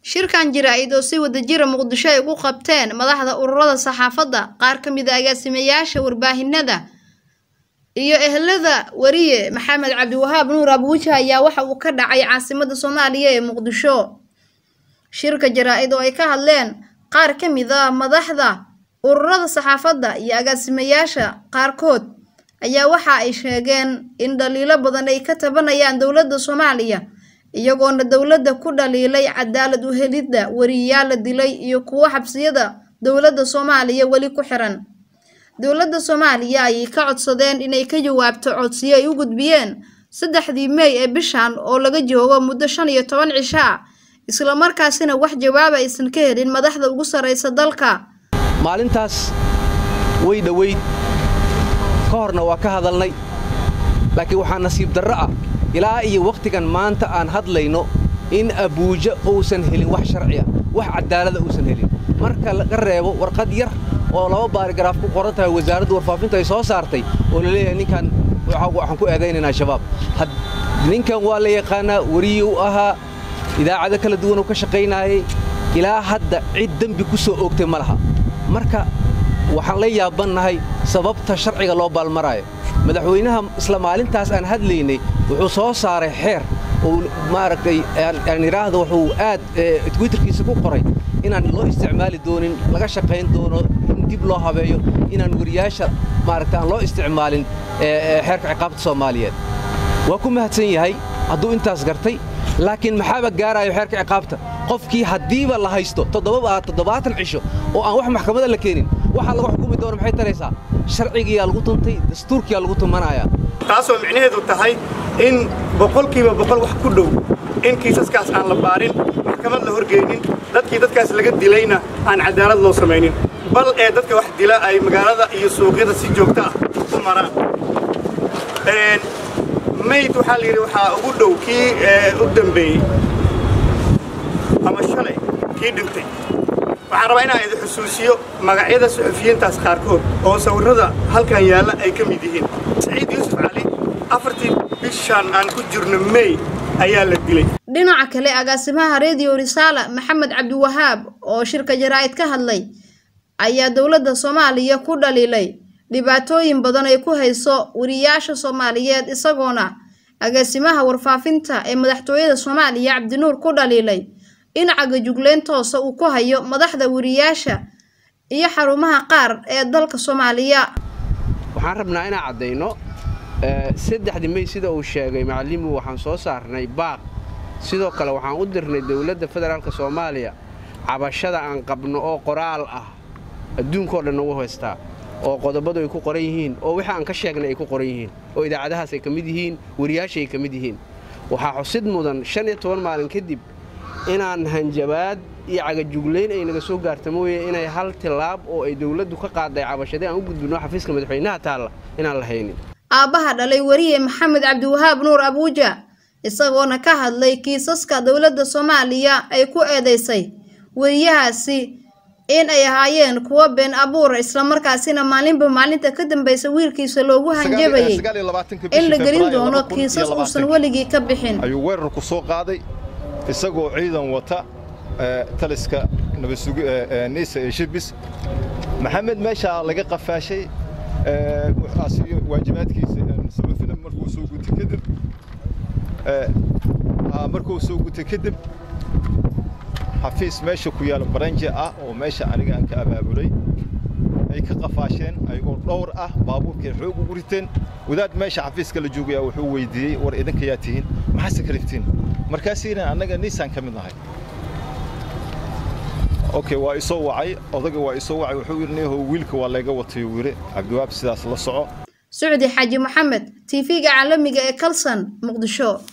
shirkan jaraa'id oo si wadajir Muqdisho ay ugu qabteen madaxda ururada saxaafadda qaar ka mid ah agaasimayaasha warbaahinada iyo ehelada wariye Maxamed Cabdiwahaab Nuur Abuuja ayaa waxa uu ka dhacay caasimadda Soomaaliya ee Muqdisho. Shirka jaraa'id oo ay ka hadleen qaar ka mid ah madaxda ururada saxaafadda iyo agaasimayaasha qaarkood ayaa waxa ay sheegeen in dhaliilo badan ay ka tabanayaan dawladda Soomaaliya iyagoona dawladda ku dhaliilay cadaalad u helidda wariyaal la dilay iyo kuwa xabsiyada dawladda Soomaaliya wali ku xiran. Dawladda Soomaaliya ay ka codsadeen inay ka jawaabto codsiyo ay u gudbiyeen 3 May ee bishan oo laga joogo muddo 15 cisho ah isla markaasina wax jawaab aysan ka helin madaxda ugu sareysa dalka. maalintaas way dhaweyd ka horna waa ka hadalnay laakiin waxa nasiib darro ah ilaa iyo waqtigan maanta aan hadlayno in Abuuja uusan helin wax sharci ah wax cadaalad uusan helin marka laga reebo warqad yar oo 2 baaragraaf ku qoran tahay wasaaradda warfaafinta ay soo saartay oo la leeyahay ninkan waxaan ku eedeynaa shabaab ninkan waa la yaqaanaa wariyo ahaa idaacada kala duwan oo ka shaqeynayay ilaa hadda cid dambi ku soo oogtay malaha marka waxaan la yaabanahay sababta sharciga loo baalmarayo madaxweynaha isla maalintaas aan hadlaynay wuxuu soo saaray xeer oo maaragtay aan iraahdo wuxuu aad Twitterkiisa ku qoray inaan loo isticmaali doonin laga shaqeyn doono in dib loo habeeyo inaan wariyaasha maaragtay aan loo isticmaalin xeerka ciqaabta Soomaaliyeed waa ku mahadsan yahay hadduu intaas gartay laakiin maxaa gaarayo xeerka ciqaabta qofkii hadiiba la haysto 7 cisho oo aan wax maxkamada la keenin waxa lagu xukumi doono maxay taraysaa sharciga lagu tuntay dastuurkiga lagu tumanaya taasoo micnaheedu tahay in boqolkiiba boqol wax ku dhow in kiisaskaas aan la baarin maxkamad la horgeynin dadkaas laga dilayna aan cadaalad loo sameeynin bal ee dadka wax dila ay magaalada iyo suuqyada si joogto ah u maraan mayd waxa la yiri waxa ugu dhow kii u dambeeyay ama shalay kii dhintay waxaan rabaa inaan idin xusuusiyo magacyada suxufiyiintaas qaarkood oo sawirada halkan yaala ay ka mid yihiin Saciid Yuusuf Cali 4 bishan aan ku jirno May ayaa la dilay. Dhinaca kale agaasimaha Radio Risaala Maxamed Cabdiwahaab oo shirka jaraa'id ka hadlay ayaa dawladda Soomaaliya ku dhaliilay dhibaatooyin badan ay ku hayso wariyaasha Soomaaliyeed isagoona agaasimaha warfaafinta ee madaxtooyada Soomaaliya Cabdinuur ku dhaliilay in cagajugleen toos uu ku hayo madaxda wariyaasha iyo xarumaha qaar ee dalka Soomaaliya. waxaan rabnaa inaan cadeyno 3 May sida uu sheegay macallimu waxaan soo saarnay baaq sidoo kale waxaan u dirnay dawladda federaalka Soomaaliya cabashada aan qabno oo qoraal ah adduunka oo dhan ugu haystaa oo qodobadu ay ku qoran yihiin oo waxa aan ka sheegnay ay ku qoran yihiin oo idaacadahaas ay kamid yihiin wariyaasha ay kamid yihiin waxa xusid mudan 15 maalin kadib inaan hanjabaad iyo cagajugleyn ay naga soo gaartay mooyee inay hal tilaab oo ay dawladdu ka qaaday cabashada aan u gudbino xafiiska madaxweynaha taala inaan la haynin aabaha dhalay wariye Maxamed Cabdiwahaab Nuur Abuuja isagoona ka hadlay kiisaska dawladda Soomaaliya ay ku eedeysay wariyahaasi in ay ahaayeen kuwa been abuur isla markaasina maalinba maalinta ka dambaysa wiilkiisa loogu hanjabayay in la gelin doono kiisas uusan waligii ka bixin ayuu weerar ku soo qaaday isagoo ciidan wata taliska nabasuug niisa ee shibis maxamed meesha laga qafaashay asiyo waajibaadkiisa sababina markuu soo gutay kadib xafiis meesha ku yaal baranje ah oo meesha aniga aan ka abaabulay ay ka qafaasheen ayagoo dhowr ah baabuurkii xoog ugu riteen wadaad meesha xafiiska la joogay wuxuu weydiiyay war idinka yaa tihiin maxaa sakriftiin markaasina anaga niisaan ka mid nahay okay waa isoo wacay odaga waa isoo wacay wuxuu yirnaa wiilka waa laga watay wiire Cabdiwahaab sidaas la soco Saudi Haji Mohamed TV-ga caalamiga ee Kalsan Muqdisho.